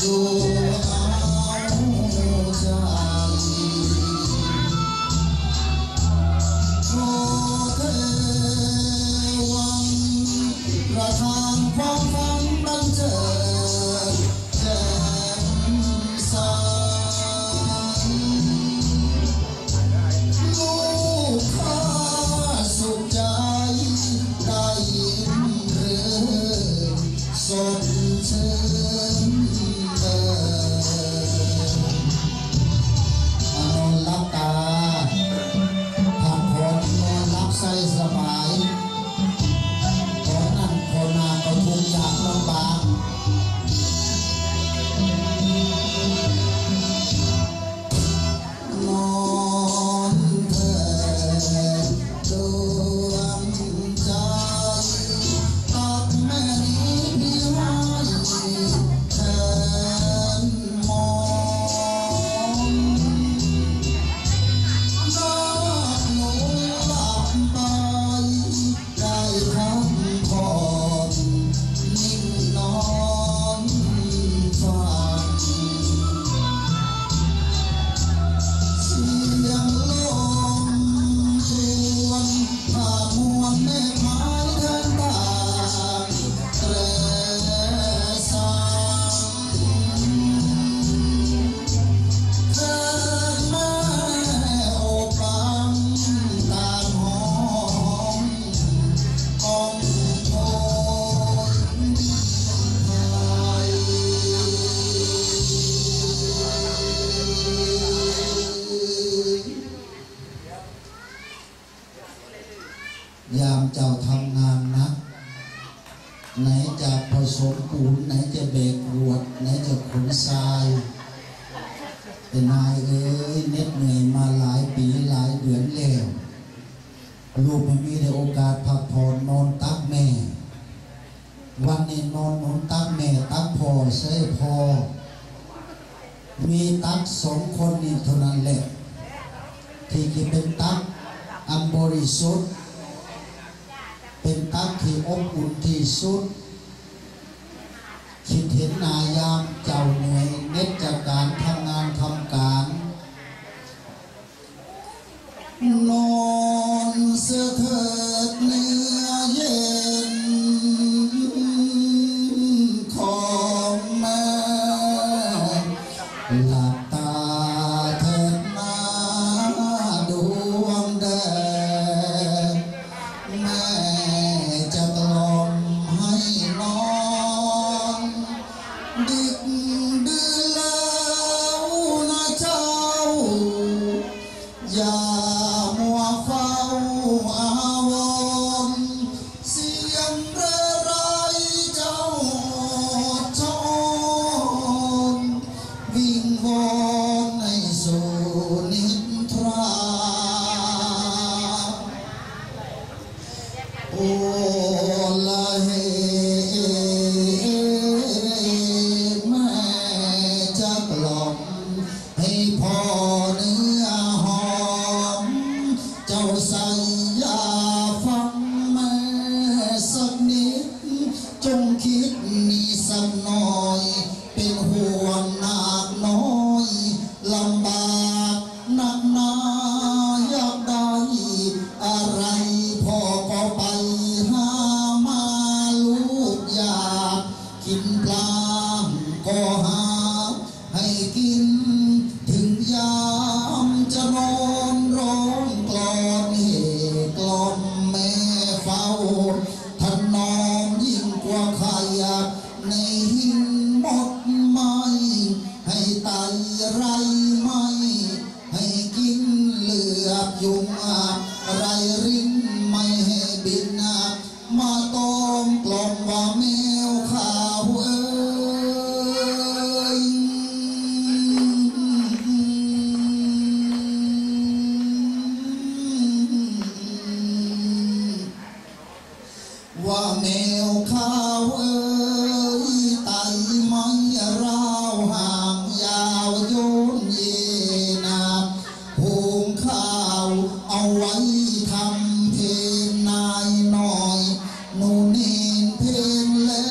ยามเจ้าทำงานนะไหนจะผสมปูนไหนจะเบรกรวดไหนจะขนทรายเป็นนายเอ้ยเหน็ดเหนื่อยมาหลายปีหลายเดือนแล้วลูกไม่มีได้โอกาสพักผ่อนนอนตักแม่วันนี้นอนตักแม่ตักพ่อใช่พ่อมีตักสองคนนี้เท่านั้นแหละที่จะเป็นตักอันบริสุทธิ์เป็นตักที่อบอุ่นที่สุดคิดเห็นนายามเจ้าเหนื่อยเน็ดจากการทำงานทำการนอนเสียเถิดเนื้อเย็นของแม่หลับตาเถิดนาดวงแดงแม่จะกล่อมให้นอนดึกดื่นแล้วนะเจ้าอย่ามัวเฝ้าอาวรณ์เสียงเร่ไรเจ้าชนวิงวอนให้สู่นิทราโอละเฮแม่จะกล่อมให้พ่อเนื้อหอมเจ้าใส่ยาฟังแม่สักนิดจงคิดมีสักหน่อยเป็นห่วงนาคน้อยลำบากหนักหนาอยากได้อะไรพ่อก็ไปหามาลูกอยากกินปลาก็หาให้กินถึงยามจะนอนร้องกลอนเฮกลอมแม่เฝ้าท่านนอนยิ่งกว่าใครในหินหมดไม่ให้ไตไรไม่ให้กินเหลือบยุงไรริ้นไม่ให้บินมาต้มกล่อมว่าแมวขาวเอ้ยว่าแมวขาวเอ้ยไตไม้ราวห่างยาวโยนเยนาหุงข้าวเอาไว้ทำเพลนายหน่อยหนูเนนเพลนแล้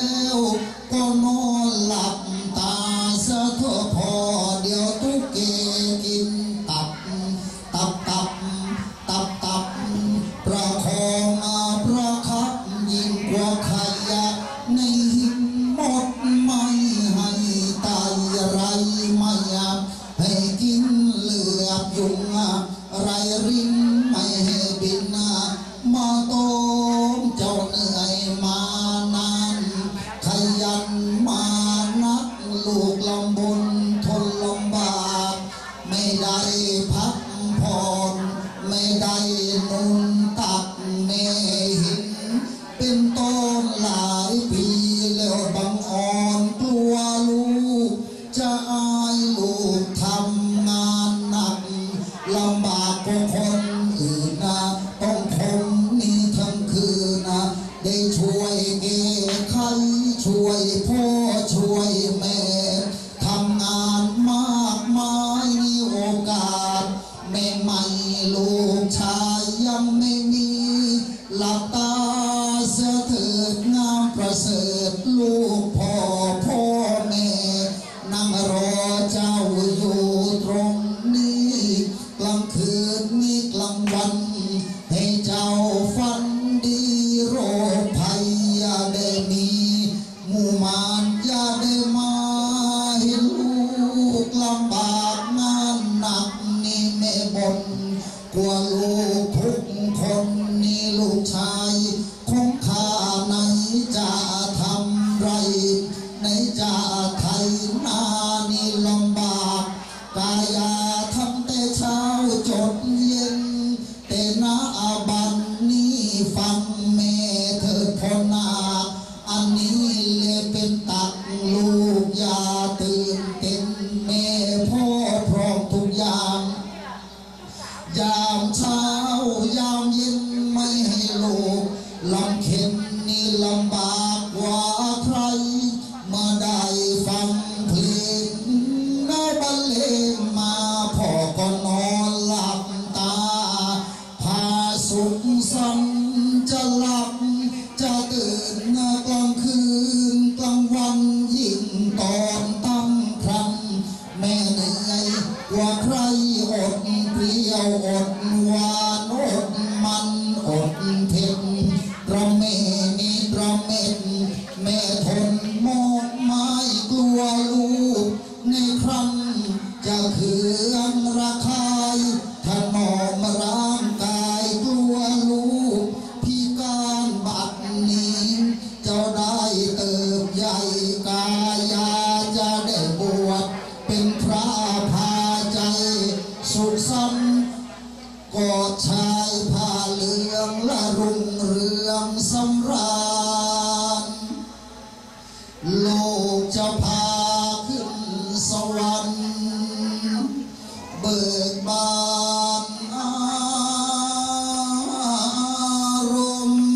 ช่วยพ่อช่วยแม่ทำงานมากมายมีโอกาสแม่ไม่ลูกชายยังไม่มีหลับตาเสียเถิดงามประเสริฐลูกพ่อแม่นั่งรอเจ้าอยู่ตรงนี้กลางคืนนี้กลางวันให้เจ้าฝันดีโรคภัยอย่าได้มีหมู่มารอย่าได้มาให้ลูกลำบากงานหนักนี่แม่บ่นกลัวลูกทุกคนนี่ลูกชายของข้าไหนจะทำไรไหนจะไถนานี่ลำบากกายาทำแต่เช้าจดเย็นแต่นาบันนี้ฟังแม่เถิดพ่อนาอันนี้เลยเป็นตักลูกอย่าตื่นเต้นแม่พ่อพร้อมทุกอย่างยามเช้ายามเย็นไม่ให้ลูกลำเข็นนี่ลำบากกว่าใครมาได้ฟังเพลงได้บรรเลงมาพ่อก็นอนหลับตาพาสุขสันต์จะหลับจะตื่นกลางคืนกลางวันยิ่งตอนตั้งครรภ์แม่เหนื่อยกว่าใครอดเปรี้ยวอดหวานอดมันอดเผ็ดระเมนี่ระเม็ดแม่ทนมองไม้กลัวลูกในครั้งจะเคืองระคายถนอมร่างกายกลัวลูกพิการบัดนี้เจ้าได้เติบใหญ่กายาจะได้บวชเป็นพระพาใจสุขสันต์กอดชายผ้าเหลืองละรุ่งเรืองสำราญโลกจะพาขึ้นสวรรค์เบิกบานอารมณ์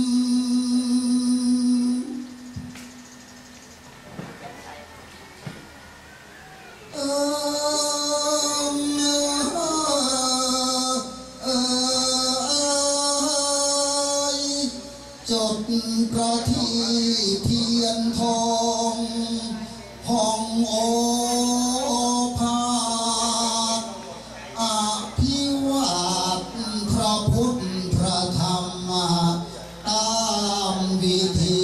จดประทีปเทียนทองห้องโอภาสอภิวาทพระพุทธพระธรรมตามวิธี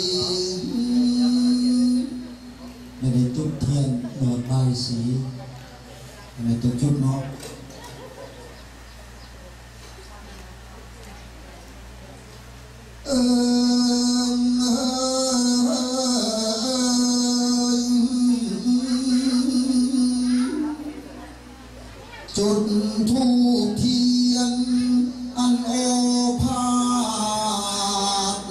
ไม่ได้จุดเทียนหยอดใบสีไม่ต้องจุดเนาะจุดธูปเทียนอันโอภาส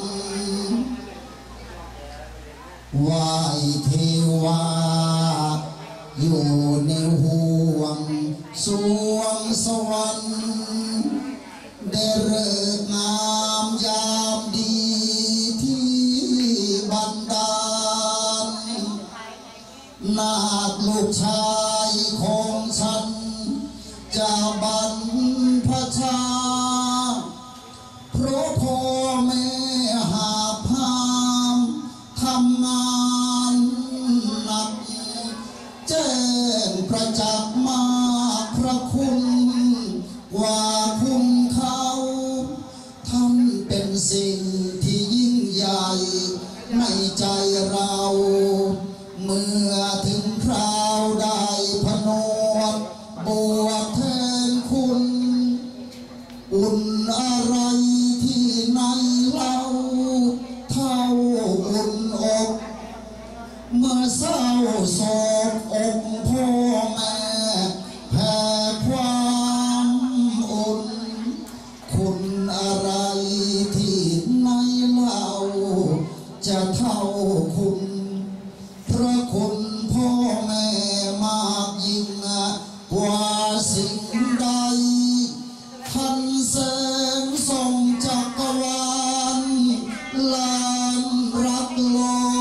ไหว้เทวาอยู่ในห่วงสวงสวรรค์ได้ฤกษ์งามยามดีที่บันดาลนาคลูกชายของฉันจะบรรพชาเพราะพ่อแม่หาพามทำงานหนักแจ้งประจักษ์มากพระคุณว่าคุณเขาทำเป็นสิ่งที่ยิ่งใหญ่ในใจเราเมื่อถึงคราวได้พนวดบวชแทนคุณอุ่นอะไรที่ในเราเท่าอุ่นอกเมื่อเศร้าโศกอกพ่อแม่แผ่ความอุ่นคุณอะไรที่ในเราจะเท่าคุณพระคุณพ่อแม่มากยิ่งกว่าสิ่งใดท่านแสงส่องจักรวาลล้านรักโลก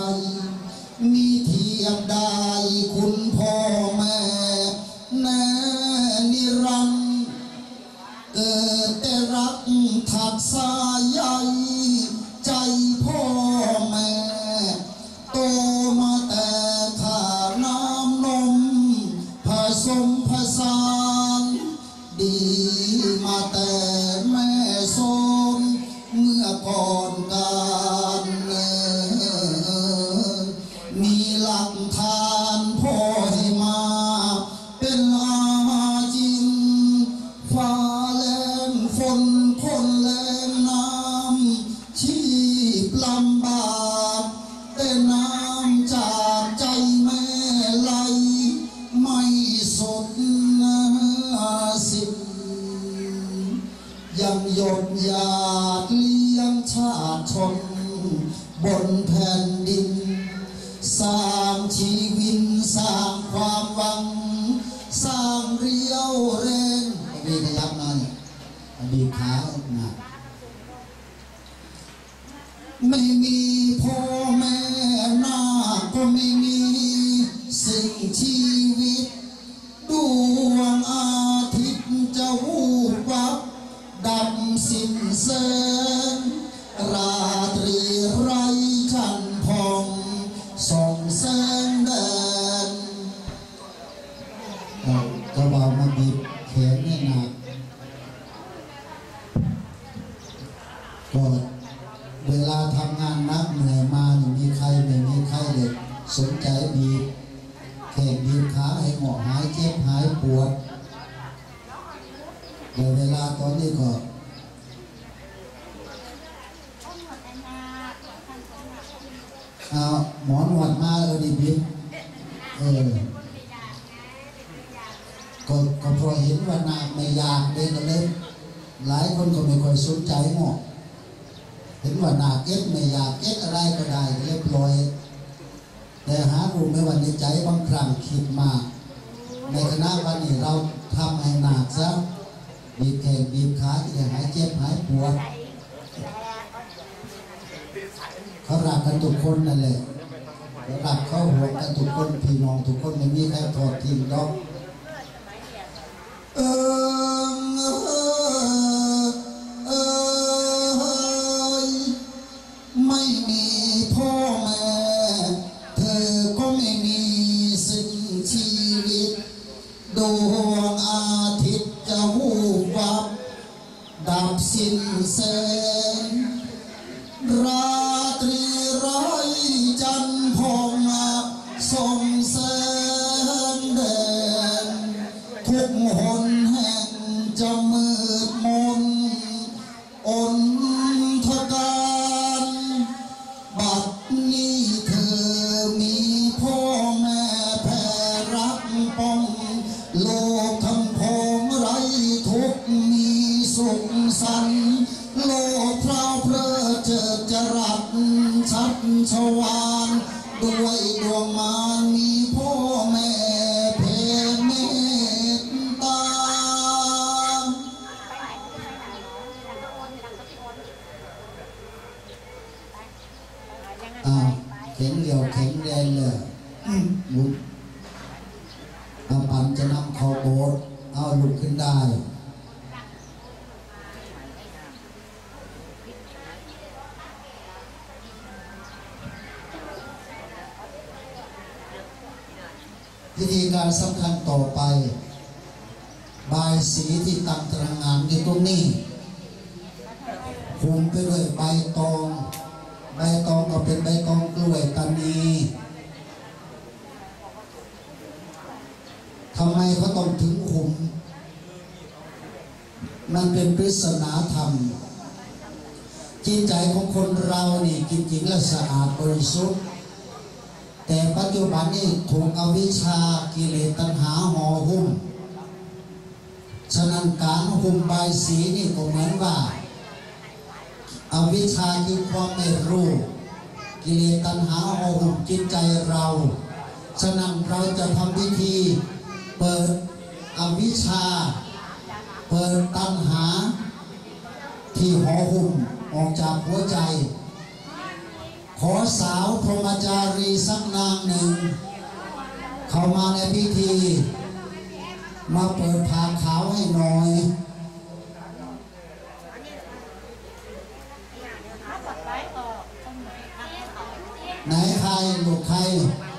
มีเทียบได้คุณพ่อแม่แน่นิรันดร์เกิดแต่รักถักสายใยใจพ่อแม่โตมาแต่ขาน้ำนมผสมผสานดีมาแต่แม่สมเมื่อก่อนการมีหลักฐานพ่อให้มาเป็นอาจินฟ้าแรงฝนคนแรงน้ำชีพลำบากแต่น้ำจากใจแม่ไหลไม่สดสิ้นยังหยดหยาดเลี้ยงชาติชนบนแผ่นดินสร้างชีวิตสร้างความหวังสร้างเรียวแรงบีขยับหน่อยบีขาหนักไม่มีพ่อแม่นาก็ไม่มีสิ่งชีวิตดวงอาทิตย์จะวูบวับดำสิ้นแสงราตรีไร้จันทร์พองส่องแสงแดนก็เบามาบีบแขนให้หนักก็เวลาทำงานนักเหนื่อยมามีใครไม่มีใครเด็กสนใจบีบแขนบีบขาให้หมอหายเจ็บหายปวดเดี๋ยวเวลาตอนนี้ก็เอาหมอนวดมาดีบิดก็พอเห็นว่านาไม่อยากเลยก็เลยหลายคนก็ไม่ค่อยสนใจหมอเห็นว่านาเก็บไม่อยากเก็บอะไรก็ได้เรียบร้อยแต่หารู้ไหมว่าในใจบางครั้งคิดมากในคณะวันนี้เราทำให้หนักซะบีบแขนบีบขาจะหายเจ็บหายปวดเขารักกันทุกคนนั่นแหละรักเขาห่วงกันทุกคนพี่น้องทุกคนไม่มีใครทอดทิ้งดอกไม่มีพ่อแม่เธอก็ไม่มีสิ่งชีวิตดวงอาทิตย์จะวูบวับดับสิ้นแสงราตรีไร้จันทร์พองส่องแสงแดงทุกหนแห่งจะมืดมนอนทการบัดนี้เธอมีพ่อแม่แผ่รักป้องโลกทั้งพองไร้ทุกมีสุขสันต์โลกพราวเพลิดเจิดจรัสชัดชวานด้วยดวงมารมีพ่อแม่เพเมตตาแข็งเดียวแข็งแรงเลยลุกเอาปั่นจะนำเข้าโบสถ์เอาลุกขึ้นได้พิธีการสำคัญต่อไปบายสีที่ตั้งตระหง่านอยู่ตรงนี้คุมไปด้วยใบตองก็เป็นใบตองกล้วยตานีทำไมเขาต้องถึงคุมมันเป็นปริศนาธรรมจิตใจของคนเรานี่จริงๆแล้วสะอาดบริสุทธิ์แต่ปัจจุบันนี้ถูกอวิชชากิเลสตัณหาห่อหุ้มฉะนั้นการหุ้มใบสีนี่ก็เหมือนว่าอวิชชาคือความไม่รู้กิเลสตัณหาห่อหุ้มจิตใจเราฉะนั้นเราจะทำพิธีเปิดอวิชชาเปิดตัณหาที่ห่อหุ้มออกจากหัวใจขอสาวพรหมจารีสักนางหนึ่งเข้ามาในพิธีมาเปิดผ้าขาวให้หน่อยไหนใครลูกใคร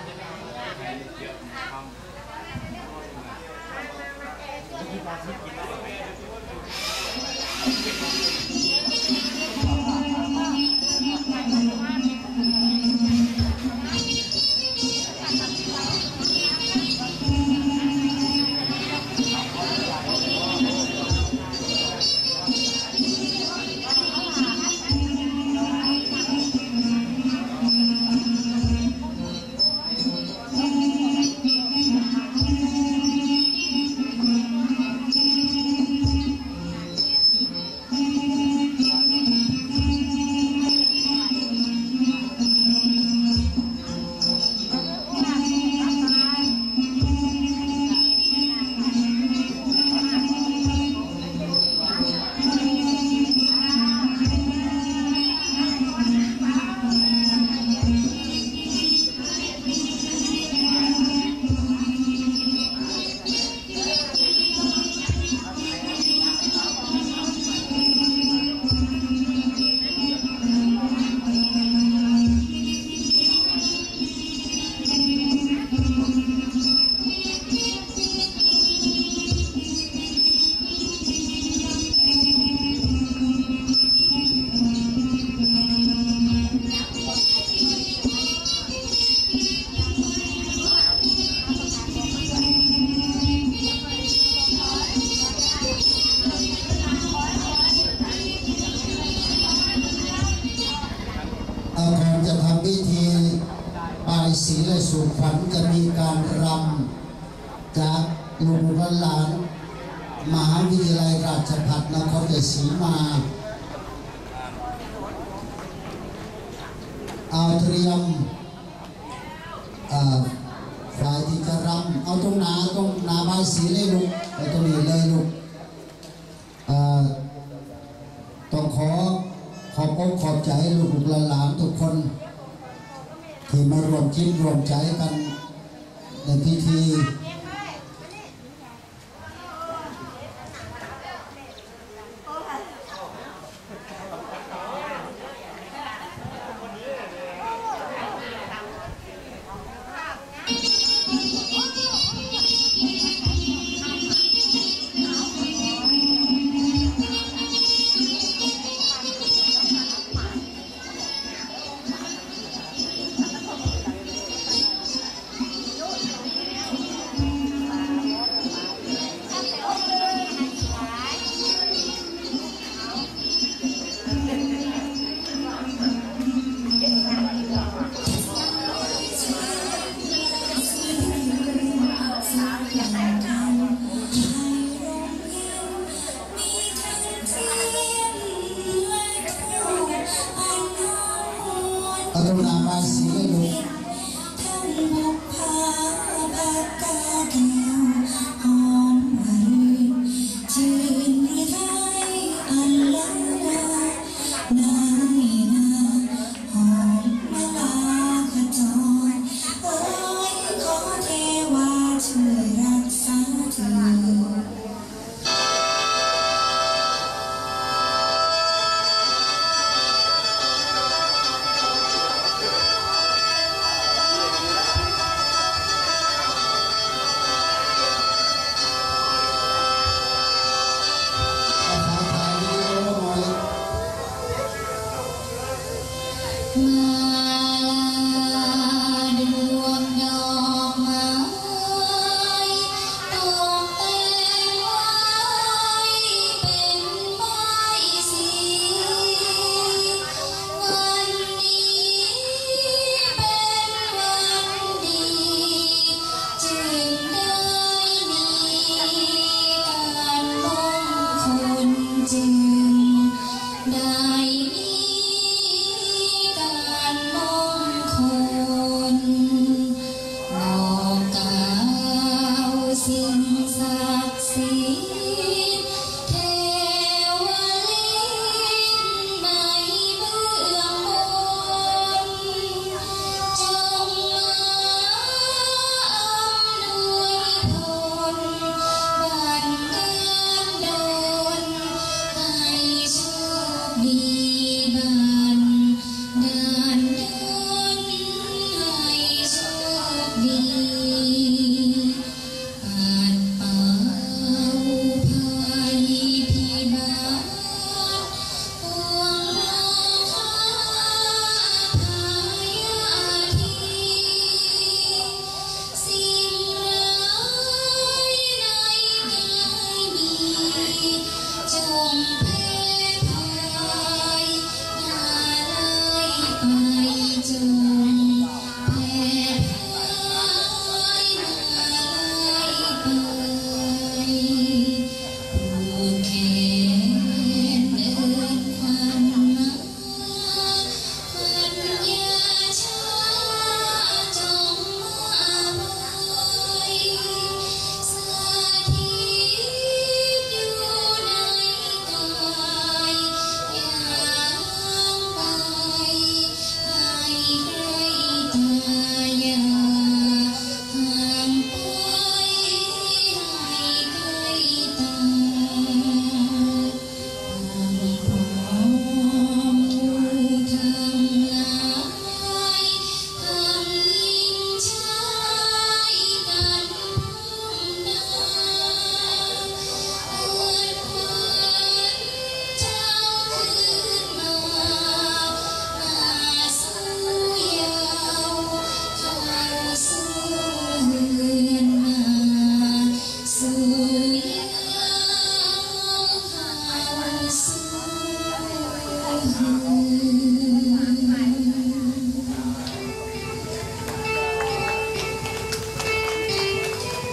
ก่อนจะทำพิธีบายสีและสู่ขวัญจะมีการรำจากลุงหลานมหาวิทยาลัยราชภัฏนครราชสีมาเอาเตรียมฝ่ายที่จะรำเอาตรงนาบายสีเลยลูกเอาตรงนี้เลยลูกต้องขบอกขอบใจลูกหลานทุกคนที่มารวมจิตรวมใจกันในพิธี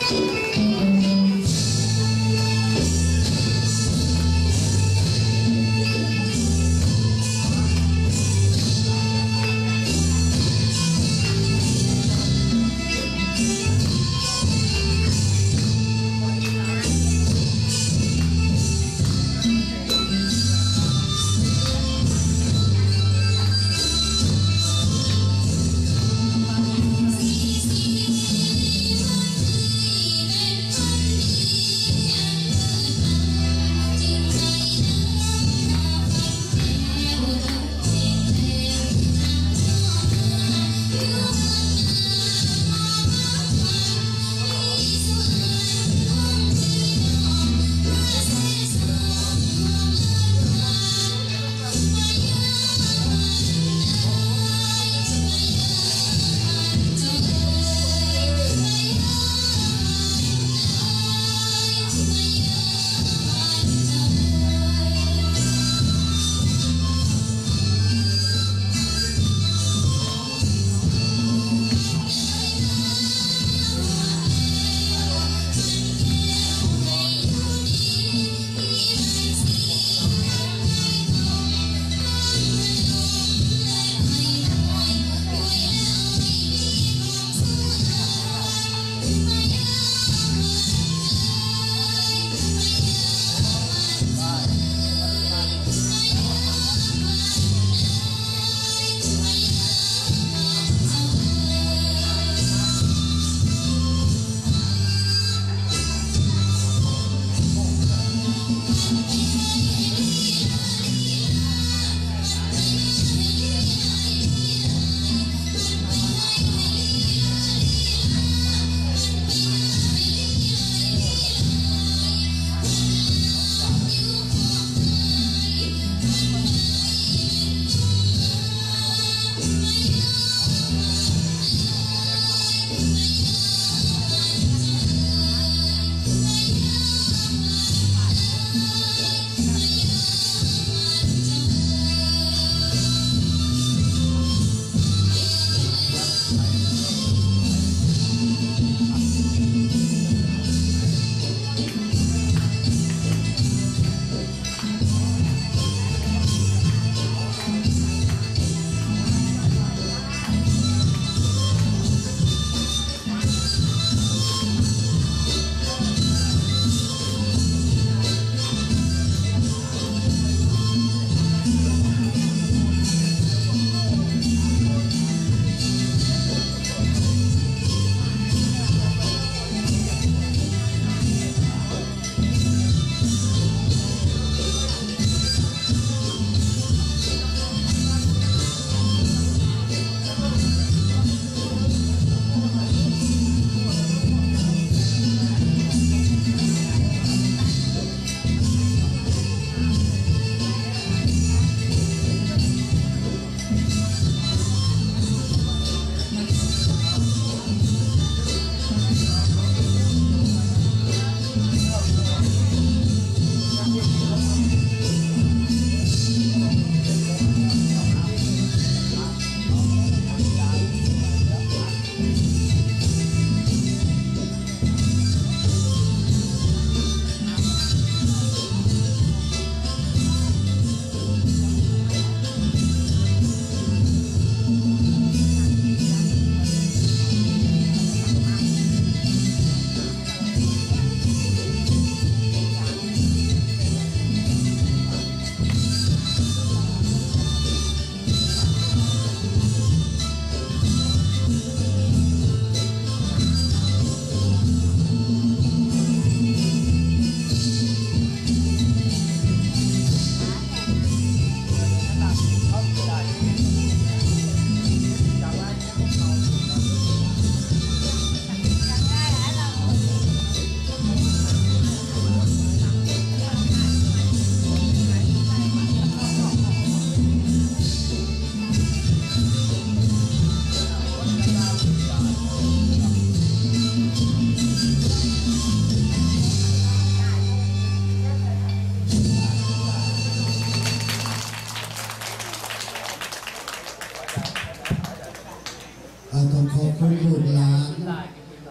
ต้องขอบคุณลูกหลาน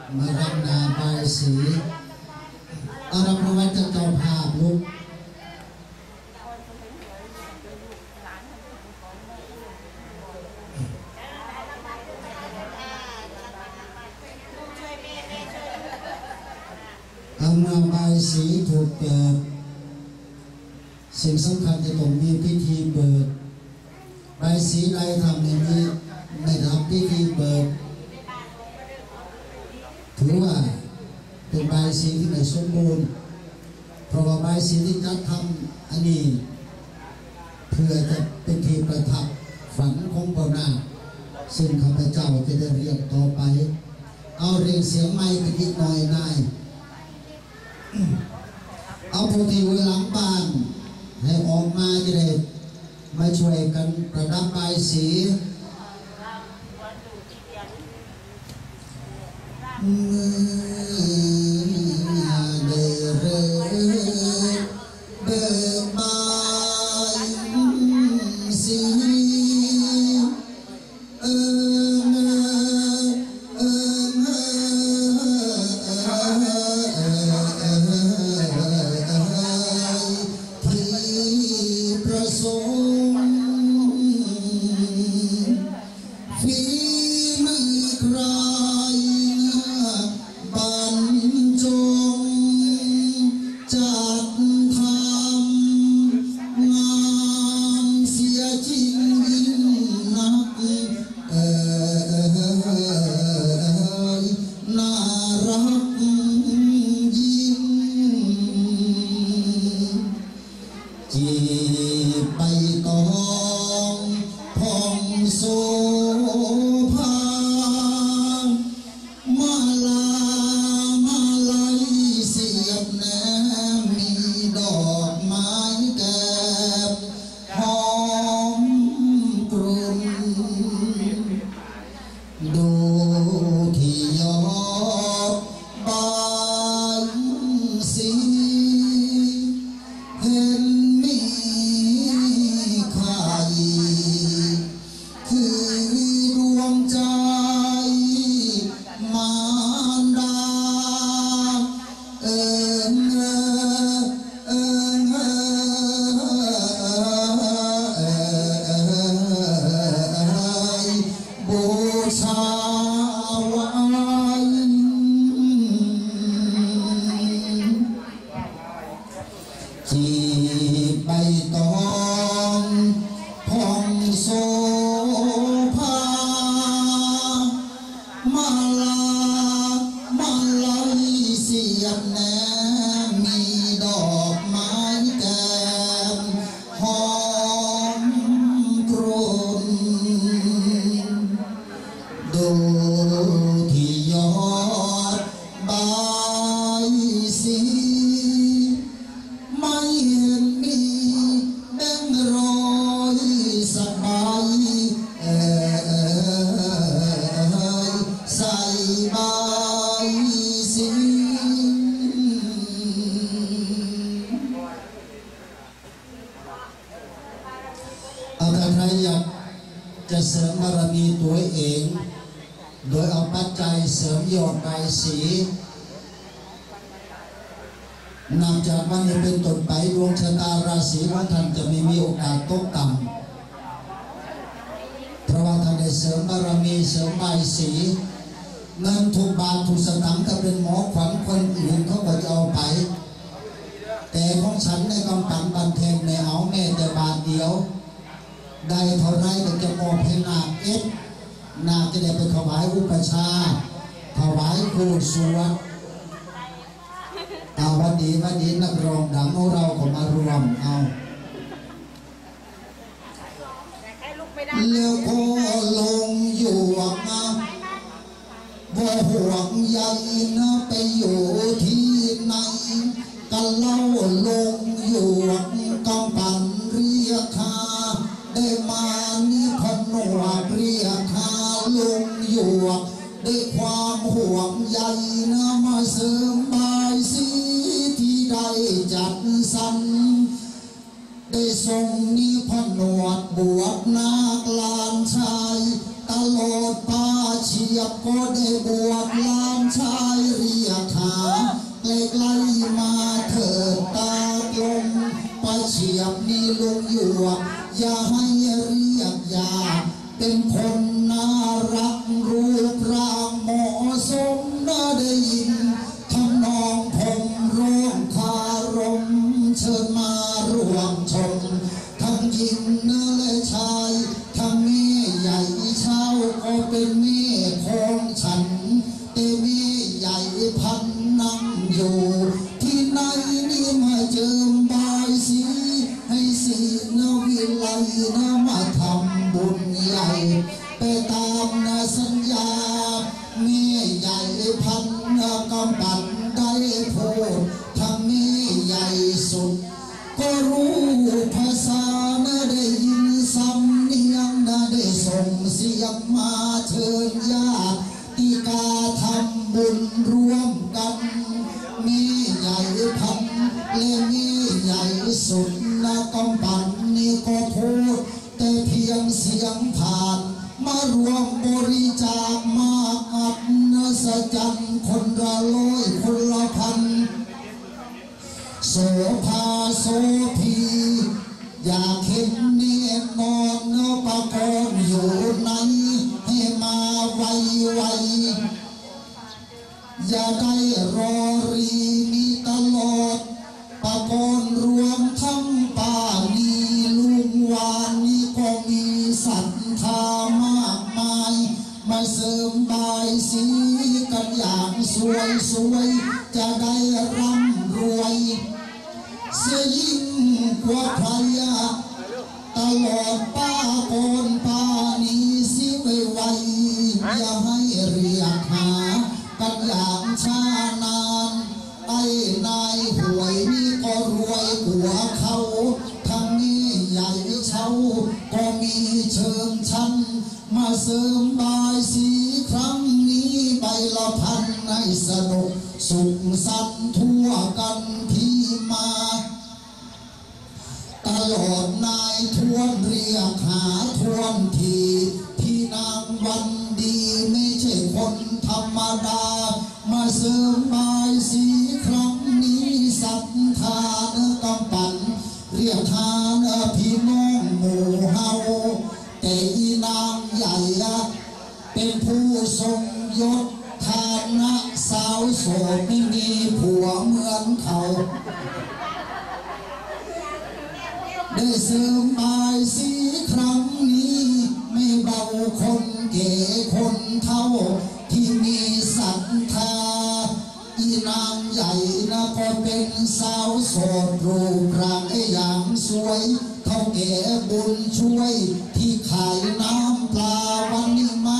มารำนาใบสีอารับประวัติเจ้าภาพลูกเอามาใบสีถูกเปิดสิ่งสำคัญจะต้องมีพิธีเปิดใบสีไรทำอย่างนี้ไม่ทำพิธีเปิดถือว่าเป็นใบสีที่ไม่สมบูรณ์เพราะว่าใบสีที่จัดทำอันนี้เพื่อจะเป็นที่ประทับฝันของพระนาคซึ่งข้าพเจ้าจะได้เรียกต่อไปเอาเรียงเสียงไม้ไปอีกหน่อยนายเอาผู้ที่อยู่หลังบ้านให้ออกมาจะได้มาช่วยกันประดับใบสีเบิกบานสีที่ประสงค์ฝีมือใครบรรจงจัดทำงานเสียจริงยิ่งนักน่ารักยิ่งจีบใบตองพองโสภามาลามาลัยเสียบแนมมีดอกไม้แก้มหอมกรุ่นดูที่ยอดใบสีเห็นมีใครคือดวงใจมารดาเอิญบูชาไว้จีบใบตองพองโสภามาลามาลัยเสียบแนมมีดอกไม้แก้มหอมกรุ่นดูที่ยอดใบสีไม่เห็นมีแบงค์ร้อยสักใบใส่ใบสีถ้าใครอยากจะเสริมบารมีตัวเองโดยเอาปัจจัยเสริมยอดใบสีนับจากวันนี้เป็นต้นไปดวงชะตาราศีของท่านจะไม่มีโอกาสตกต่ำเพราะว่าท่านได้เสริมบารมีเสริมใบสีเงินทุกบาททุกสตางค์ถ้าเป็นหมอขวัญคนอื่นเขาก็จะเอาไปแต่ของฉันในกำปังบันเทงในเอาแม่แต่บาทเดียวได้เท่าไรก็จะมอบให้นาคนาคจะได้ไปถวายอุปชาถวายครูสวดเอาวันนี้นักร้องดังของเราก็มารวมเอาแล้วก็ลงอยู่นะบ่ห่วงใยนะไปอยู่ที่ไหนกันเล่าลงอยู่กำปั่นเรียกข้าได้มานิพนวดเรียกข้าลงอยู่ด้วยความห่วงใยนะมาเสริมใบสีที่ได้จัดสรรได้ทรงนิพนวดบวชนาคลานชายตลอดพาชียบก็ได้บวชลานชายเรียกหาใกล้ๆมาเถิดตากลมไปเฉียบนี่ลุงอยู่อย่าให้เรียกยาเป็นคนน่ารักรูปร่างเหมาะสมน่าได้ยินทำนองผมร้องคารมเชิญมาร่วมชมทั้งหญิงและชายทั้งแม่ใหญ่เช้าก็เป็นแม่ของฉันแต่แม่ใหญ่พันนั่งอยู่ที่ไหนนี่มาเจิมบายสีให้สีนวิไลนะมาทำบุญใหญ่ไปตามสัญญาแม่ใหญ่พันกำปั่นได้พูดทั้งแม่ใหญ่สุดก็รู้ภาษาได้ยินสำเนียงได้ส่งเสียงมาเชิญญาติกาทำบุญร่วมกันมีใหญ่พันและมีใหญ่สุดกำปั่นนี่ก็พูดแต่เพียงเสียงผ่านมารวมบริจาคมากอัดสจันคนละร้อยคนละพันโสภาโสพีอยากเห็นเนียนอนปะกอนอยู่ไหนให้มาไวอย่าได้รอรีมีตลอดปะกอนรวมทั้งป่านีลุงวานนี่ก็มีศรัทธามากมายมาเสริมบายสีกันอย่างสวยจะได้ร่ำรวยเสียยิ่งกว่าใครตลอดป้าโกนป้านี้สิไวอย่าให้เรียกหากันอย่างช้านานไอ้นายหวยนี่ก็รวยกว่าเขาทั้งนี้ใหญ่เช่าก็มีเชิงชั้นมาเสริมบายสีครั้งนี้ใบละพันให้สนุกสุขสันต์ทั่วกันที่มาตลอดนายทวนเรียกหาทวนทีที่นางวันดีไม่ใช่คนธรรมดามาเสริมบายสีครั้งนี้ศรัทธากำปั่นเรียกหาพี่น้องหมู่เฮาแต่อีนางใหญ่เป็นผู้ทรงยศฐานะสาวโสดไม่มีผัวเหมือนเขาได้เสริมบายสีครั้งนี้ไม่เบาคนเก๋คนเท่าที่มีศรัทธาอีนางใหญ่ก็เป็นสาวโสดรูปร่างอย่างสวยเท่าแก่บุญช่วยที่ขายน้ำปลาวันนี้มา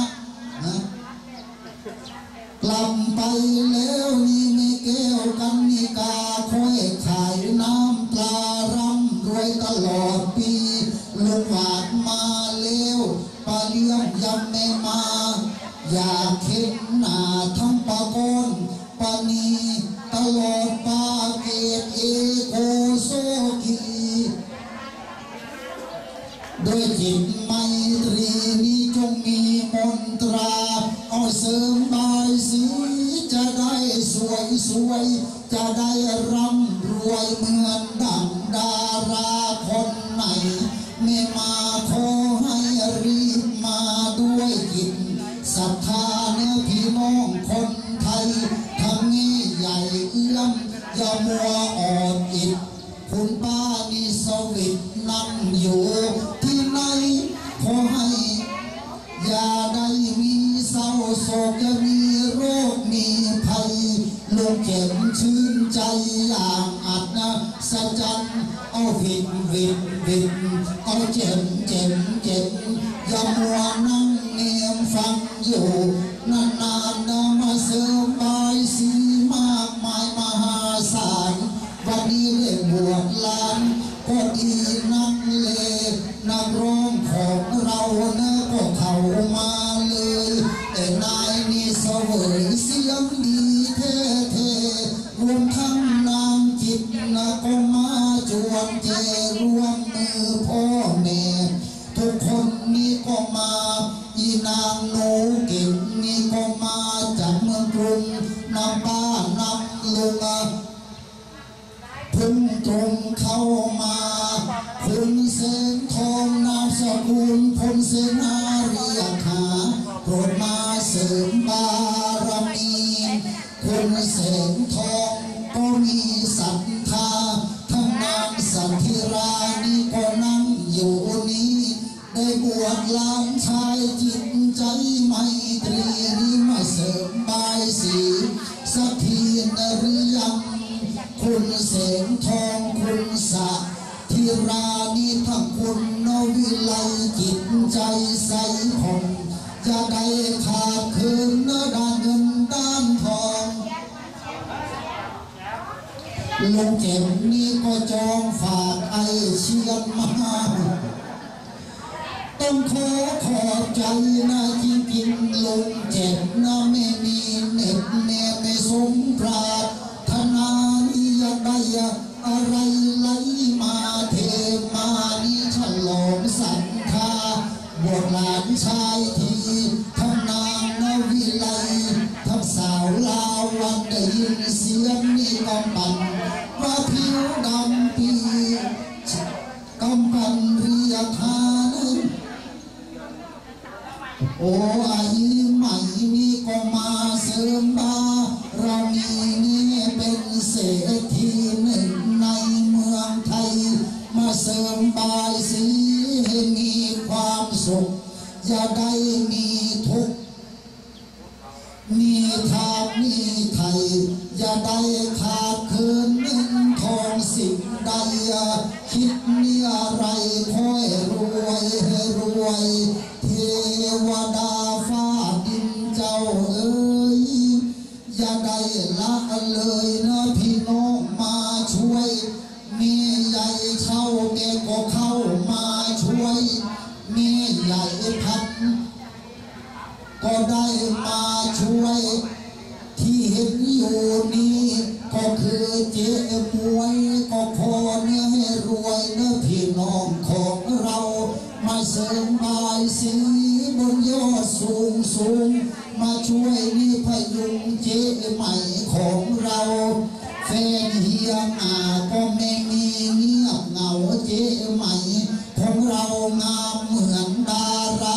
ลำไปแล้วนี่ไม่แก้วกันนิกาค่อยขายน้ำปลาร่ำรวยตลอดปีลุงหวาดมาแล้วปลาเลี้ยงยำไม่มาอยากเห็นหน้าทั้งปลาก้อนปลานีตลอดปลาเกตเอโกโซกีโดยจิตไมตรีนี้จงมีมนตราเอาเสริมบายสีจะได้สวยจะได้ร่ำรวยเหมือนดังดาราคนไหนไม่มาขอให้รีบมาด้วยจิตศรัทธาพี่น้องคนไทยทำนี้ใหญ่เอื้อมอย่ามัวอ่อนอิดคุณป้านี่สวิตนั่งอยู่ที่ไหนขอให้อย่าได้มีเศร้าโศกจะมีโรคมีภัยลูกเข็มชื่นใจอย่างอัดสะจันเอาวินเอาเจ็บอย่ามัวนั่งเนียมฟังอยู่นานมาเสริมบายสีมากมายมหาศาลวันนี้เล่นบวชลานก็ดีนักนักร้องของเราก็เข้ามาเลยแต่นายนี่เสวยเสียงดีเท่รวมทั้งนางจิตก็มาจวนเจรวมมือพ่อแม่ทุกคนนี่ก็มาอีนางโนเก่งนี่ก็จากเมืองกรุงนำบ้านนำลุงพึ่งตรงเข้ามาคุณเส้นทองนามสกุลพลเสนาเรียกหาโปรดมาเสริมบารมีคุณเส้นทองก็มีศรัทธาทั้งนางสันธิรานี่ก็นั่งอยู่นี้ได้บวชหลานชายจิตใจไมตรีนี้มาเสริมบายสีสักทีนะหรือยังคุณเสงทองคุณสะธิรานีทั้งคุณนวิไลจิตใจใสผ่องจะได้ขาดคืนเนื้อด้านเงินด้านทองลุงเก็บนี่ก็จองฝากไอเชียนมาต้องขอบใจนะจริงๆลุงเจ็บนะไม่มีเหน็ดเหนื่อยไม่สมปรารถนานี่อยากได้อะไรไหลมาเทมานี่ฉลองศรัทธาบวชหลานชายทีทั้งนางนวิไลทั้งสาวลาววันได้ยินเสียงนี่กำปั่นว่าผิวดำปีกำปั่นเรียกหาโอ้อายุใหม่นี่ก็มาเสริมบารมีนี่เป็นเศรษฐีหนึ่งในเมืองไทยมาเสริมบายสีให้มีความสุขอย่าได้มีทุกข์มีทาบมีไทยอย่าได้ขาดคืนเงินทองสิ่งใดคิดนี่อะไรค่อยรวยรวยเทวดาฟ้าดินเจ้าเอ๋ยอย่าได้ละเลยนะพี่น้องมาช่วยมีใหญ่เช่าแกก็เข้ามาช่วยมีใหญ่พัดก็ได้มาช่วยที่เห็นอยู่นี้ก็คือเจ๊มวยก็ขอเนื้อให้รวยเนื้อพี่น้องของเรามาเสริมบายสีบนยอดสูงสูงมาช่วยนี่พยุงเจ๊ใหม่ของเราแฟนเฮียอาก็ไม่มีเงียบเหงาเจ๊ใหม่ของเรางามเหมือนดารา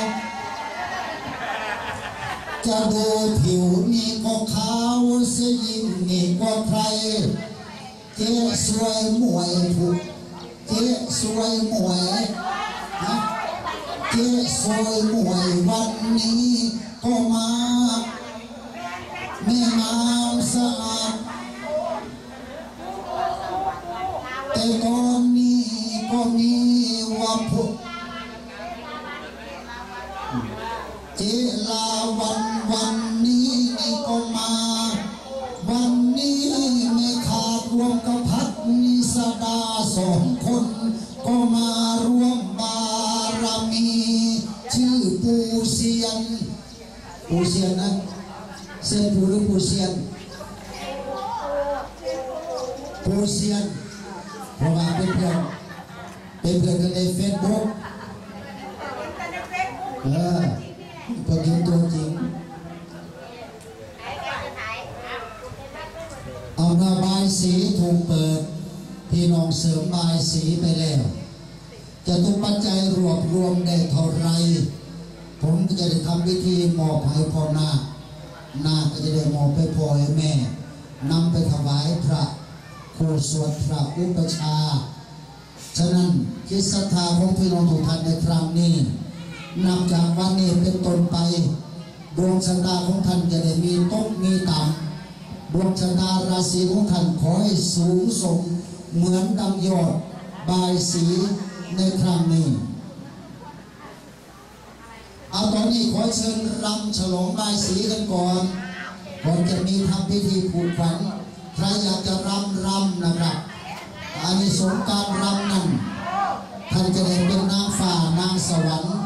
จะดูผิวนี่ก็ขาวเสียยิ่งนี่ก็ใครเจ๊สวยมวยผูกเจ๊สวยมวยเจ๊สวยมวยวันนี้ก็มาแม่งามสะอาดแต่ตอนนี้ก็มีว่าผูกเจลาวันนี้นี่ก็มาวันนี้ไม่ขาดรวมกับพัดนิสดาสองคนก็มาร่วมบารมีชื่อปูเซียนนะเซียนปูหรือปูเซียนปูเซียนเพราะว่าเป็นเพื่อนกันในเฟซบุ๊กตัวจริงเอาหน้าบายสีถูกเปิดพี่น้องเสริมบายสีไปแล้วจะทุกปัจจัยรวบรวมได้เท่าไรผมก็จะได้ทำพิธีมอบให้พ่อนาคก็จะได้มอบไปพ่อให้แม่นำไปถวายพระครูสวดพระอุปชาฉะนั้นจิตศรัทธาของพี่น้องทุกท่านในครั้งนี้นับจากวันนี้เป็นต้นไปดวงชะตาของท่านจะได้มีตกมีต่ำดวงชะตาราศีของท่านขอให้สูงส่งเหมือนดังยอดบายสีในครั้งนี้เอาตอนนี้ขอเชิญรำฉลองบายสีกันก่อนจะมีทำพิธีผูกฝังใครอยากจะรำนะครับอานิสงส์การรำนั้นท่านจะได้เป็นนางฟ้านางสวรรค์